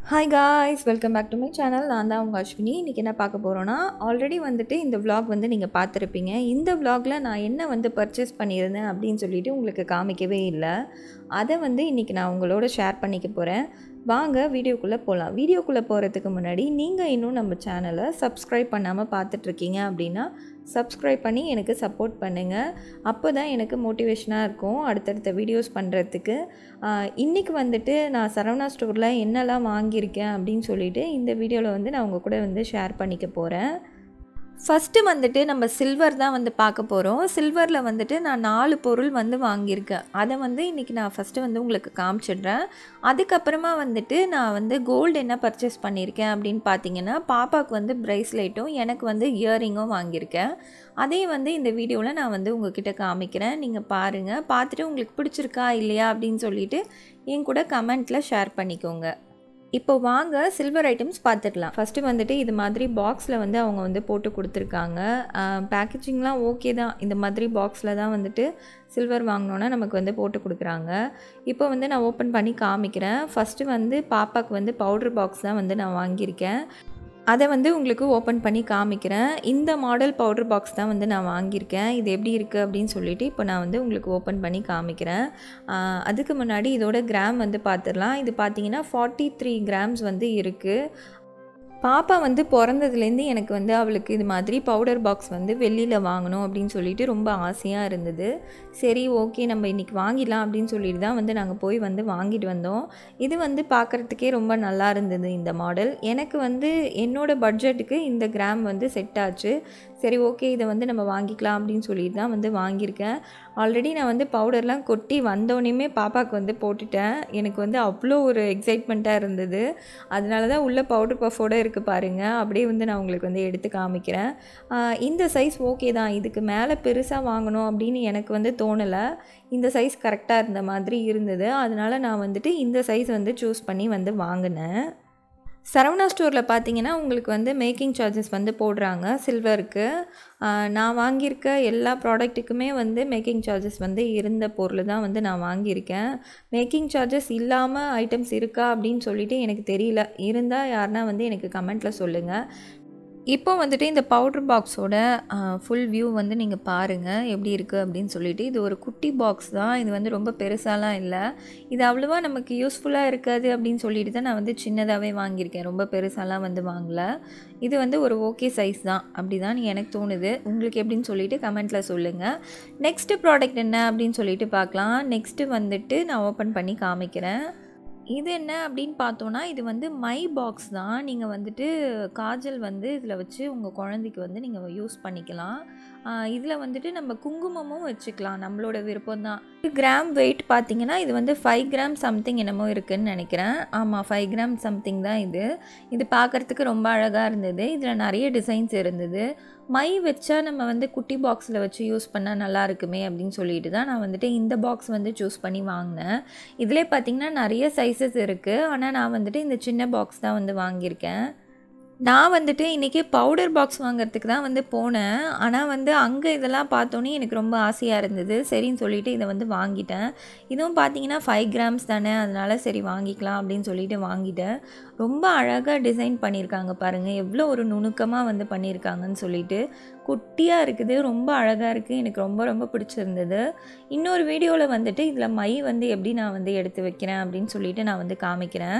Hi guys, welcome back to my channel. நான் தான் உங்கள் அஸ்வினி. இன்றைக்கி என்ன பார்க்க போகிறோன்னா, ஆல்ரெடி வந்துட்டு இந்த vlog வந்து நீங்கள் பார்த்துருப்பீங்க. இந்த vlogல நான் என்ன வந்து பர்ச்சேஸ் பண்ணியிருந்தேன் அப்படின்னு சொல்லிட்டு உங்களுக்கு காமிக்கவே இல்லை. அதை வந்து இன்றைக்கி நான் உங்களோட ஷேர் பண்ணிக்க போகிறேன். வாங்க வீடியோக்குள்ளே போகலாம். வீடியோக்குள்ளே போகிறதுக்கு முன்னாடி நீங்கள் இன்னும் நம்ம சேனலை சப்ஸ்கிரைப் பண்ணாமல் பார்த்துட்ருக்கீங்க அப்படின்னா சப்ஸ்கிரைப் பண்ணி எனக்கு சப்போர்ட் பண்ணுங்கள். அப்போ தான் எனக்கு மோட்டிவேஷனாக இருக்கும் அடுத்தடுத்த வீடியோஸ் பண்ணுறதுக்கு. இன்றைக்கி வந்துட்டு நான் சரவணா ஸ்டோரில் என்னெல்லாம் வாங்கியிருக்கேன் அப்படின்னு சொல்லிட்டு இந்த வீடியோவில் வந்து நான் உங்கள் கூட வந்து ஷேர் பண்ணிக்க போகிறேன். ஃபஸ்ட்டு வந்துட்டு நம்ம சில்வர் தான் வந்து பார்க்க போகிறோம். சில்வரில் வந்துட்டு நான் 4 பொருள் வந்து வாங்கியிருக்கேன். அதை வந்து இன்றைக்கி நான் ஃபஸ்ட்டு வந்து உங்களுக்கு காமிச்சிடுறேன். அதுக்கப்புறமா வந்துட்டு நான் வந்து கோல்டு என்ன பர்ச்சேஸ் பண்ணியிருக்கேன் அப்படின்னு பார்த்தீங்கன்னா, பாப்பாவுக்கு வந்து ப்ரைஸ்லெட்டும் எனக்கு வந்து இயரிங்கும் வாங்கியிருக்கேன். அதையும் வந்து இந்த வீடியோவில் நான் வந்து உங்ககிட்ட காமிக்கிறேன். நீங்கள் பாருங்கள். பார்த்துட்டு உங்களுக்கு பிடிச்சிருக்கா இல்லையா அப்படின்னு சொல்லிவிட்டு என் கூட கமெண்ட்டில் ஷேர் பண்ணிக்கோங்க. இப்போ வாங்க சில்வர் ஐட்டம்ஸ் பார்த்துடலாம். ஃபஸ்ட்டு வந்துட்டு இது மாதிரி பாக்ஸில் வந்து அவங்க வந்து போட்டு கொடுத்துருக்காங்க. பேக்கேஜிங்லாம் ஓகே தான். இந்த மாதிரி பாக்ஸில் தான் வந்துட்டு சில்வர் வாங்கினோன்னா நமக்கு வந்து போட்டு கொடுக்குறாங்க. இப்போ வந்து நான் ஓப்பன் பண்ணி காமிக்கிறேன். ஃபஸ்ட்டு வந்து பாப்பாவுக்கு வந்து பவுடர் பாக்ஸ் தான் வந்து நான் வாங்கியிருக்கேன். அதை வந்து உங்களுக்கு ஓப்பன் பண்ணி காமிக்கிறேன். இந்த மாடல் பவுடர் பாக்ஸ் தான் வந்து நான் வாங்கியிருக்கேன். இது எப்படி இருக்குது அப்படின்னு சொல்லிவிட்டு இப்போ நான் வந்து உங்களுக்கு ஓப்பன் பண்ணி காமிக்கிறேன். அதுக்கு முன்னாடி இதோட கிராம் வந்து பார்த்துடலாம். இது பார்த்தீங்கன்னா 43 கிராம்ஸ் வந்து இருக்குது. பாப்பா வந்து பிறந்ததுலேருந்து எனக்கு வந்து அவளுக்கு இது மாதிரி பவுடர் பாக்ஸ் வந்து வெளியில் வாங்கணும் அப்படின்னு சொல்லிட்டு ரொம்ப ஆசையாக இருந்தது. சரி ஓகே நம்ம இன்றைக்கி வாங்கிடலாம் அப்படின்னு சொல்லிட்டு தான் வந்து நாங்கள் போய் வந்து வாங்கிட்டு வந்தோம். இது வந்து பார்க்குறதுக்கே ரொம்ப நல்லா இருந்தது இந்த மாடல். எனக்கு வந்து என்னோடய பட்ஜெட்டுக்கு இந்த கிராம் வந்து செட் ஆச்சு. சரி ஓகே இதை வந்து நம்ம வாங்கிக்கலாம் அப்படின்னு சொல்லிட்டு தான் வந்து வாங்கியிருக்கேன். ஆல்ரெடி நான் வந்து பவுடர்லாம் கொட்டி வந்தோடனே பாப்பாவுக்கு வந்து போட்டுட்டேன். எனக்கு வந்து அவ்வளோ ஒரு எக்ஸைட்மெண்ட்டாக இருந்தது. அதனால தான் உள்ள பவுடர் பஃபோடு இருக்குது பாருங்கள். அப்படியே வந்து நான் உங்களுக்கு வந்து எடுத்து காமிக்கிறேன். இந்த சைஸ் ஓகே தான். இதுக்கு மேலே பெருசாக வாங்கணும் அப்படின்னு எனக்கு வந்து தோணலை. இந்த சைஸ் கரெக்டாக இருந்த மாதிரி இருந்தது. அதனால் நான் வந்துட்டு இந்த சைஸ் வந்து சூஸ் பண்ணி வந்து வாங்கினேன். சரவணா ஸ்டோரில் பார்த்தீங்கன்னா உங்களுக்கு வந்து மேக்கிங் சார்ஜஸ் வந்து போடுறாங்க சில்வருக்கு. நான் வாங்கியிருக்க எல்லா ப்ராடக்ட்டுக்குமே வந்து மேக்கிங் சார்ஜஸ் வந்து இருந்த பொருள் தான் வந்து நான் வாங்கியிருக்கேன். மேக்கிங் சார்ஜஸ் இல்லாமல் ஐட்டம்ஸ் இருக்கா அப்படின்னு சொல்லிட்டு எனக்கு தெரியல. இருந்தால் யாருன்னா வந்து எனக்கு கமெண்ட்டில் சொல்லுங்கள். இப்போ வந்துட்டு இந்த பவுட்ரு பாக்ஸோட ஃபுல் வியூ வந்து நீங்கள் பாருங்கள் எப்படி இருக்குது அப்படின்னு சொல்லிட்டு. இது ஒரு குட்டி பாக்ஸ் தான். இது வந்து ரொம்ப பெருசாலாம் இல்லை. இது அவ்வளோவா நமக்கு யூஸ்ஃபுல்லாக இருக்காது அப்படின்னு சொல்லிட்டு தான் நான் வந்து சின்னதாகவே வாங்கியிருக்கேன். ரொம்ப பெருசாலாம் வந்து வாங்கலை. இது வந்து ஒரு ஓகே சைஸ் தான் அப்படி தான் எனக்கு தோணுது. உங்களுக்கு எப்படின்னு சொல்லிட்டு கமெண்ட்டில் சொல்லுங்கள். நெக்ஸ்ட்டு ப்ராடக்ட் என்ன அப்படின்னு சொல்லிட்டு பார்க்கலாம். நெக்ஸ்ட்டு வந்துட்டு நான் ஓப்பன் பண்ணி காமிக்கிறேன். இது என்ன அப்படின்னு பார்த்தோன்னா, இது வந்து மை பாக்ஸ் தான். நீங்கள் வந்துட்டு காஜல் வந்து இதில் வச்சு உங்கள் குழந்தைக்கு வந்து நீங்கள் யூஸ் பண்ணிக்கலாம். இதில் வந்துட்டு நம்ம குங்குமமும் வச்சுக்கலாம். நம்மளோட விருப்பம் தான். கிராம் வெயிட் பார்த்தீங்கன்னா இது வந்து 5 கிராம் சம்திங் என்னமோ இருக்குதுன்னு நினைக்கிறேன். ஆமாம் 5 கிராம் சம்திங் தான் இது. இது பார்க்குறதுக்கு ரொம்ப அழகாக இருந்தது. இதில் நிறைய டிசைன்ஸ் இருந்தது. மை வச்சா நம்ம வந்து குட்டி பாக்ஸில் வச்சு யூஸ் பண்ணால் நல்லா இருக்குமே அப்படின்னு சொல்லிட்டு தான் நான் வந்துட்டு இந்த பாக்ஸ் வந்து சூஸ் பண்ணி வாங்கினேன். இதிலே பார்த்திங்கன்னா நிறைய சைஸஸ் இருக்குது. ஆனால் நான் வந்துட்டு இந்த சின்ன பாக்ஸ் தான் வந்து வாங்கியிருக்கேன். நான் வந்துட்டு இன்றைக்கி பவுடர் பாக்ஸ் வாங்கிறதுக்கு தான் வந்து போனேன். ஆனால் வந்து அங்கே இதெல்லாம் பார்த்தோன்னே எனக்கு ரொம்ப ஆசையாக இருந்தது. சரின்னு சொல்லிவிட்டு இதை வந்து வாங்கிட்டேன். இதுவும் பார்த்தீங்கன்னா 5 கிராம்ஸ் தானே, அதனால் சரி வாங்கிக்கலாம் அப்படின்னு சொல்லிட்டு வாங்கிட்டேன். ரொம்ப அழகாக டிசைன் பண்ணியிருக்காங்க பாருங்கள். எவ்வளோ ஒரு நுணுக்கமாக வந்து பண்ணியிருக்காங்கன்னு சொல்லிட்டு. குட்டியாக இருக்குது. ரொம்ப அழகாக இருக்குது. எனக்கு ரொம்ப ரொம்ப பிடிச்சிருந்தது. இன்னொரு வீடியோவில் வந்துட்டு இதில் மை வந்து எப்படி நான் வந்து எடுத்து வைக்கிறேன் அப்படின்னு சொல்லிட்டு நான் வந்து காமிக்கிறேன்.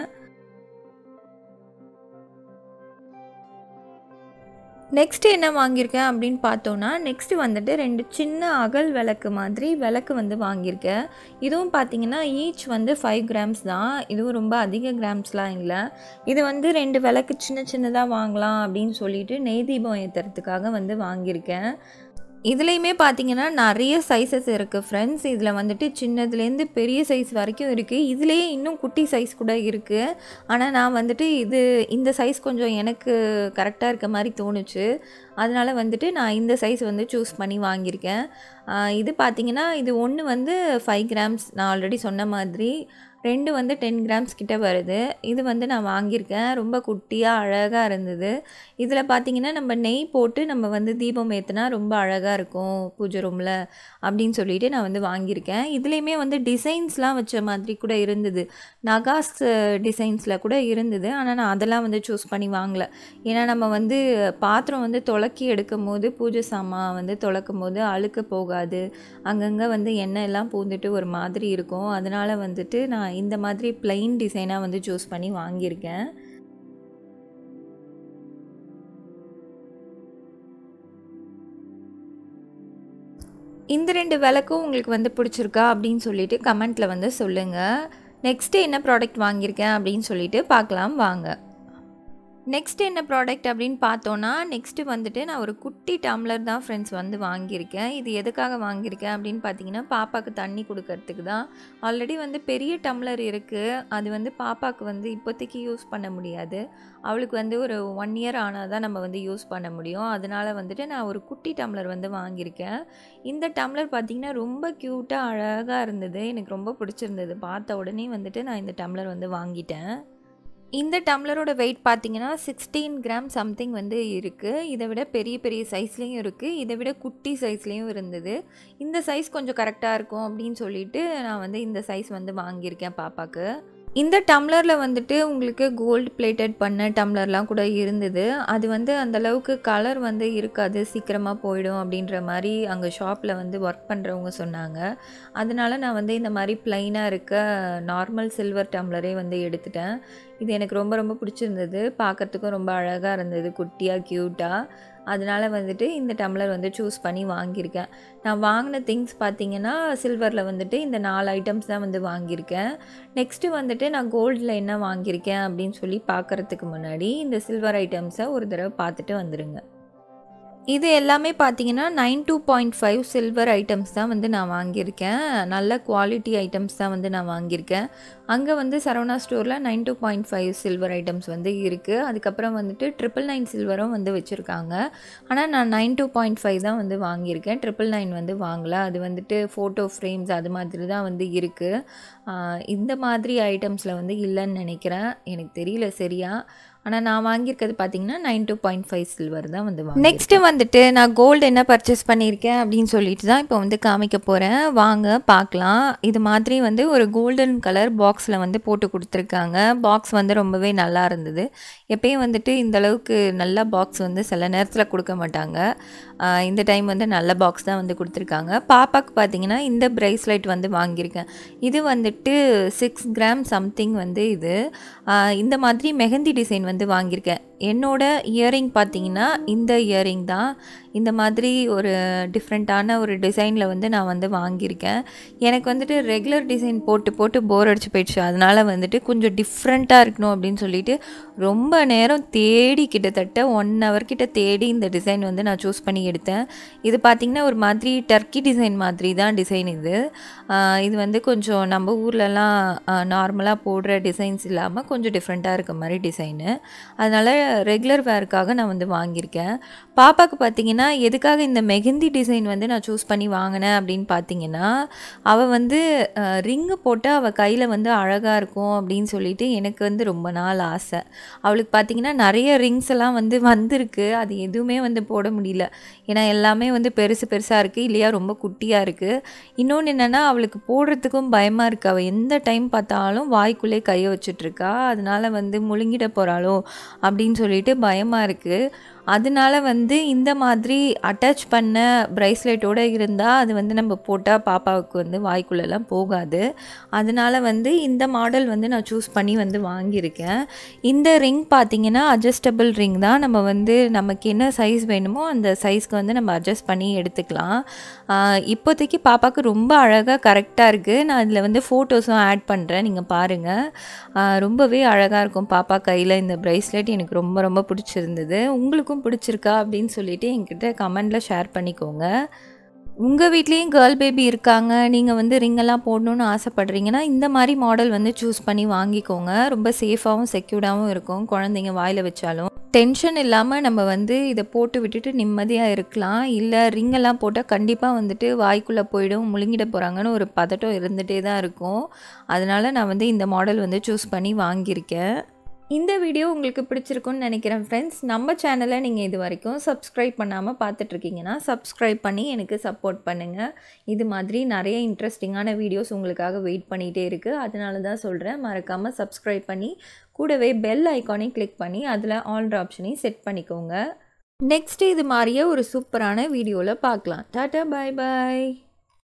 நெக்ஸ்ட்டு என்ன வாங்கியிருக்கேன் அப்படின்னு பார்த்தோன்னா, நெக்ஸ்ட்டு வந்துட்டு 2 சின்ன அகல் விளக்கு மாதிரி விளக்கு வந்து வாங்கியிருக்கேன். இதுவும் பார்த்திங்கன்னா ஈச் வந்து 5 கிராம்ஸ் தான். இதுவும் ரொம்ப அதிக கிராம்ஸ்லாம் இல்லை. இது வந்து 2 விளக்கு சின்ன சின்னதாக வாங்கலாம் அப்படின்னு சொல்லிட்டு நெய் தீபம் ஏற்றுறதுக்காக வந்து வாங்கியிருக்கேன். இதுலேயுமே பார்த்தீங்கன்னா நிறைய சைஸஸ் இருக்குது ஃப்ரெண்ட்ஸ். இதில் வந்துட்டு சின்னதுலேருந்து பெரிய சைஸ் வரைக்கும் இருக்குது. இதுலேயே இன்னும் குட்டி சைஸ் கூட இருக்குது. ஆனால் நான் வந்துட்டு இந்த சைஸ் கொஞ்சம் எனக்கு கரெக்டாக இருக்க மாதிரி தோணுச்சு. அதனால் வந்துட்டு நான் இந்த சைஸ் வந்து சூஸ் பண்ணி வாங்கியிருக்கேன். இது பார்த்தீங்கன்னா இது ஒன்று வந்து 5 கிராம்ஸ், நான் ஆல்ரெடி சொன்ன மாதிரி 2 வந்து 10 கிராம்ஸ் கிட்ட வருது. இது வந்து நான் வாங்கியிருக்கேன். ரொம்ப குட்டியாக அழகாக இருந்தது. இதில் பார்த்தீங்கன்னா நம்ம நெய் போட்டு நம்ம வந்து தீபம் ஏற்றினா ரொம்ப அழகாக இருக்கும் பூஜை ரூமில் அப்படின்னு சொல்லிட்டு நான் வந்து வாங்கியிருக்கேன். இதுலேயுமே வந்து டிசைன்ஸ்லாம் வச்ச மாதிரி கூட இருந்தது. நகாஸ் டிசைன்ஸில் கூட இருந்தது. ஆனால் நான் அதெல்லாம் வந்து சூஸ் பண்ணி வாங்கலை. ஏன்னா நம்ம வந்து பாத்திரம் வந்து துலக்கி எடுக்கும் போது பூஜை சாமான் வந்து துலக்கும் போது அழுக்க போகாது, அங்கங்கே வந்து எண்ணெய் எல்லாம் பூந்துட்டு ஒரு மாதிரி இருக்கும். அதனால் வந்துட்டு நான் இந்த மாதிரி பிளைன் டிசைனாக வந்து சூஸ் பண்ணி வாங்கியிருக்கேன். இந்த 2 விளக்கும் உங்களுக்கு வந்து பிடிச்சிருக்கா அப்படின்னு சொல்லிட்டு கமெண்ட்டில் வந்து சொல்லுங்கள். நெக்ஸ்ட்டு என்ன ப்ராடக்ட் வாங்கியிருக்கேன் அப்படின்னு சொல்லிட்டு பார்க்கலாம் வாங்க. நெக்ஸ்ட் என்ன ப்ராடக்ட் அப்படின்னு பார்த்தோன்னா, நெக்ஸ்ட்டு வந்துட்டு நான் ஒரு குட்டி டம்ளர் தான் ஃப்ரெண்ட்ஸ் வந்து வாங்கியிருக்கேன். இது எதுக்காக வாங்கியிருக்கேன் அப்படின்னு பார்த்தீங்கன்னா, பாப்பாவுக்கு தண்ணி கொடுக்கறதுக்கு தான். ஆல்ரெடி வந்து பெரிய டம்ளர் இருக்குது. அது வந்து பாப்பாவுக்கு வந்து இப்போதைக்கு யூஸ் பண்ண முடியாது. அவளுக்கு வந்து ஒரு 1 இயர் ஆனால் தான் நம்ம வந்து யூஸ் பண்ண முடியும். அதனால் வந்துட்டு நான் ஒரு குட்டி டம்ளர் வந்து வாங்கியிருக்கேன். இந்த டம்ளர் பார்த்திங்கன்னா ரொம்ப க்யூட்டாக அழகாக இருந்தது. எனக்கு ரொம்ப பிடிச்சிருந்தது. பார்த்த உடனே வந்துட்டு நான் இந்த டம்ளர் வந்து வாங்கிட்டேன். இந்த டம்ளரோட வெயிட் பார்த்தீங்கன்னா 16 கிராம் சம்திங் வந்து இருக்குது. இதை விட பெரிய பெரிய சைஸ்லேயும் இருக்குது, இதை விட குட்டி சைஸ்லேயும் இருந்தது. இந்த சைஸ் கொஞ்சம் கரெக்டாக இருக்கும் அப்படின்னு சொல்லிட்டு நான் வந்து இந்த சைஸ் வந்து வாங்கியிருக்கேன் பாப்பாவுக்கு. இந்த டம்ளரில் வந்துட்டு உங்களுக்கு கோல்டு பிளேட்டட் பண்ண டம்ளர்லாம் கூட இருந்தது. அது வந்து அந்தளவுக்கு கலர் வந்து இருக்காது, சீக்கிரமாக போயிடும் அப்படின்ற மாதிரி அங்கே ஷாப்பில் வந்து ஒர்க் பண்ணுறவங்க சொன்னாங்க. அதனால நான் வந்து இந்த மாதிரி ப்ளைனாக இருக்க நார்மல் சில்வர் டம்ளரே வந்து எடுத்துட்டேன். இது எனக்கு ரொம்ப ரொம்ப பிடிச்சிருந்தது. பார்க்குறதுக்கும் ரொம்ப அழகாக இருந்தது, குட்டியாக க்யூட்டாக. அதனால் வந்துட்டு இந்த டம்ளர் வந்து சூஸ் பண்ணி வாங்கியிருக்கேன். நான் வாங்கின திங்ஸ் பார்த்திங்கன்னா சில்வரில் வந்துட்டு இந்த 4 ஐட்டம்ஸ் தான் வந்து வாங்கியிருக்கேன். நெக்ஸ்ட்டு வந்துட்டு நான் கோல்டில் என்ன வாங்கியிருக்கேன் அப்படின்னு சொல்லி பார்க்குறதுக்கு முன்னாடி இந்த சில்வர் ஐட்டம்ஸை ஒரு தடவை பார்த்துட்டு வந்துடுங்க. இது எல்லாமே பார்த்தீங்கன்னா 92.5 சில்வர் ஐட்டம்ஸ் தான் வந்து நான் வாங்கியிருக்கேன். நல்ல குவாலிட்டி ஐட்டம்ஸ் தான் வந்து நான் வாங்கியிருக்கேன். அங்கே வந்து சரவணா ஸ்டோரில் 92.5 சில்வர் ஐட்டம்ஸ் வந்து இருக்குது. அதுக்கப்புறம் வந்துட்டு 999 சில்வரும் வந்து வச்சுருக்காங்க. ஆனால் நான் 92.5 தான் வந்து வாங்கியிருக்கேன். 999 வந்து வாங்கலை. அது வந்துட்டு ஃபோட்டோ ஃப்ரேம்ஸ் அது மாதிரி தான் வந்து இருக்குது. இந்த மாதிரி ஐட்டம்ஸில் வந்து இல்லைன்னு நினைக்கிறேன், எனக்கு தெரியல சரியா. ஆனால் நான் வாங்கியிருக்கிறது பார்த்தீங்கன்னா 92.5 சில்வர் தான் வந்து வாங்க. நெக்ஸ்ட்டு வந்துட்டு நான் கோல்டு என்ன பர்ச்சேஸ் பண்ணியிருக்கேன் அப்படின்னு சொல்லிட்டு தான் இப்போ வந்து காமிக்க போகிறேன். வாங்க பார்க்கலாம். இது மாதிரி வந்து ஒரு கோல்டன் கலர் பாக்ஸில் வந்து போட்டு கொடுத்துருக்காங்க. பாக்ஸ் வந்து ரொம்பவே நல்லா இருந்தது. எப்பயும் வந்துட்டு இந்தளவுக்கு நல்ல பாக்ஸ் வந்து சில நேரத்தில் கொடுக்க மாட்டாங்க. இந்த டைம் வந்து நல்ல பாக்ஸ் தான் வந்து கொடுத்துருக்காங்க. பாப்பாவுக்கு பார்த்தீங்கன்னா இந்த ப்ரைஸ்லைட் வந்து வாங்கியிருக்கேன். இது வந்துட்டு 6 கிராம் சம்திங் வந்து இது. இந்த மாதிரி மெஹந்தி டிசைன் வந்து வாங்கியிருக்கேன். என்னோட இயரிங் பார்த்தீங்கன்னா இந்த இயரிங் தான். இந்த மாதிரி ஒரு டிஃப்ரெண்ட்டான ஒரு டிசைனில் வந்து நான் வந்து வாங்கியிருக்கேன். எனக்கு வந்துட்டு ரெகுலர் டிசைன் போட்டு போட்டு போர் அடிச்சு போயிடுச்சு. அதனால் வந்துட்டு கொஞ்சம் டிஃப்ரெண்ட்டாக இருக்கணும் அப்படின்னு சொல்லிட்டு ரொம்ப நேரம் தேடி, கிட்டத்தட்ட 1 ஹவர் கிட்ட தேடி இந்த டிசைன் வந்து நான் சூஸ் பண்ணி எடுத்தேன். இது பார்த்திங்கன்னா ஒரு மாதிரி டர்க்கி டிசைன் மாதிரி தான் டிசைன் இது. இது வந்து கொஞ்சம் நம்ம ஊர்லலாம் நார்மலாக போடுற டிசைன்ஸ் இல்லாமல் கொஞ்சம் டிஃப்ரெண்ட்டாக இருக்க மாதிரி டிசைனு. அதனால் ரெகுலர் வேருக்காக நான் வந்து வாங்கியிருக்கேன். பாப்பாவுக்கு பார்த்தீங்கன்னா எதுக்காக இந்த மெஹந்தி டிசைன் வந்து நான் சூஸ் பண்ணி வாங்கினேன் அப்படின்னு பார்த்தீங்கன்னா, அவள் வந்து ரிங்கு போட்டு அவள் கையில் வந்து அழகாக இருக்கும் அப்படின்னு சொல்லிட்டு எனக்கு வந்து ரொம்ப நாள் ஆசை. அவளுக்கு பார்த்தீங்கன்னா நிறைய ரிங்ஸ் எல்லாம் வந்து வந்திருக்கு. அது எதுவுமே வந்து போட முடியல. ஏன்னா எல்லாமே வந்து பெருசு பெருசாக இருக்குது, இல்லையா ரொம்ப குட்டியாக இருக்குது. இன்னொன்று என்னென்னா அவளுக்கு போடுறதுக்கும் பயமாக இருக்குது. அவள் எந்த டைம் பார்த்தாலும் வாய்க்குள்ளே கையை வச்சுட்ருக்கா. அதனால் வந்து முழுங்கிட போகிறாளோ அப்படின்னு சொல்லிட்டு பயமாக இருக்குது. அதனால வந்து இந்த மாதிரி அட்டாச் பண்ண ப்ரைஸ்லெட்டோடு இருந்தால் அது வந்து நம்ம போட்டால் பாப்பாவுக்கு வந்து வாய்க்குள்ளெல்லாம் போகாது. அதனால் வந்து இந்த மாடல் வந்து நான் சூஸ் பண்ணி வந்து வாங்கியிருக்கேன். இந்த ரிங் பார்த்திங்கன்னா அட்ஜஸ்டபிள் ரிங் தான். நம்ம வந்து நமக்கு என்ன சைஸ் வேணுமோ அந்த சைஸ்க்கு வந்து நம்ம அட்ஜஸ்ட் பண்ணி எடுத்துக்கலாம். இப்போதைக்கு பாப்பாவுக்கு ரொம்ப அழகாக கரெக்டாக இருக்குது. நான் இதில் வந்து ஃபோட்டோஸும் ஆட் பண்ணுறேன், நீங்கள் பாருங்கள். ரொம்பவே அழகாக இருக்கும் பாப்பா கையில் இந்த ப்ரைஸ்லெட். எனக்கு ரொம்ப ரொம்ப பிடிச்சிருந்தது. உங்களுக்கும் பிடிச்சிருக்கா அப்படின்னு சொல்லிட்டு என்கிட்ட கமெண்டில் ஷேர் பண்ணிக்கோங்க. உங்கள் வீட்லேயும் கேர்ள் பேபி இருக்காங்க, நீங்கள் வந்து ரிங்கெல்லாம் போடணுன்னு ஆசைப்படுறீங்கன்னா இந்த மாதிரி மாடல் வந்து சூஸ் பண்ணி வாங்கிக்கோங்க. ரொம்ப சேஃபாகவும் செக்யூர்டாகவும் இருக்கும். குழந்தைங்க வாயில் வச்சாலும் டென்ஷன் இல்லாமல் நம்ம வந்து இதை போட்டு விட்டுட்டு நிம்மதியாக இருக்கலாம். இல்லை ரிங்கெல்லாம் போட்டால் கண்டிப்பாக வந்துட்டு வாய்க்குள்ளே போயிடும், முழுங்கிட போகிறாங்கன்னு ஒரு பதட்டம் இருந்துகிட்டே தான் இருக்கும். அதனால் நான் வந்து இந்த மாடல் வந்து சூஸ் பண்ணி வாங்கியிருக்கேன். இந்த வீடியோ உங்களுக்கு பிடிச்சிருக்குன்னு நினைக்கிறேன் ஃப்ரெண்ட்ஸ். நம்ம சேனலை நீங்கள் இது வரைக்கும் சப்ஸ்கிரைப் பண்ணாமல் பார்த்துட்ருக்கீங்கன்னா சப்ஸ்கிரைப் பண்ணி எனக்கு சப்போர்ட் பண்ணுங்கள். இது மாதிரி நிறைய இன்ட்ரெஸ்டிங்கான வீடியோஸ் உங்களுக்காக வெயிட் பண்ணிகிட்டே இருக்குது. அதனால தான் சொல்கிறேன், மறக்காமல் சப்ஸ்கிரைப் பண்ணி கூடவே பெல் ஐக்கானையும் கிளிக் பண்ணி அதில் ஆல் ஆப்ஷனையும் செட் பண்ணிக்கோங்க. நெக்ஸ்ட்டு இது மாதிரியே ஒரு சூப்பரான வீடியோவில் பார்க்கலாம். டாட்டா, பாய் பாய்.